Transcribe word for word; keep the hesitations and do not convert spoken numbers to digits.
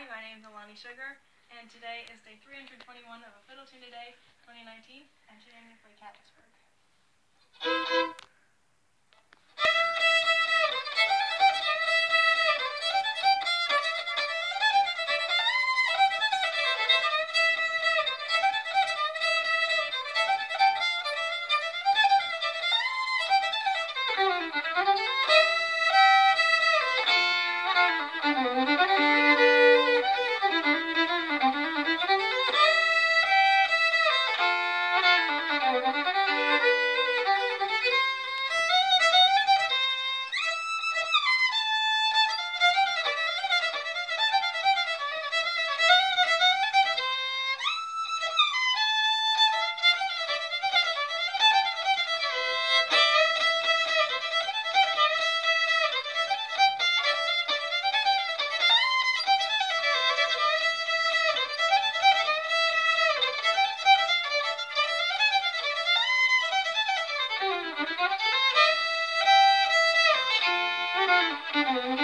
Hi, my name is Sugar, and today is day three hundred twenty-one of a Fiddle Tune Today twenty nineteen, and today I'm going to play Catletsburg. Thank you.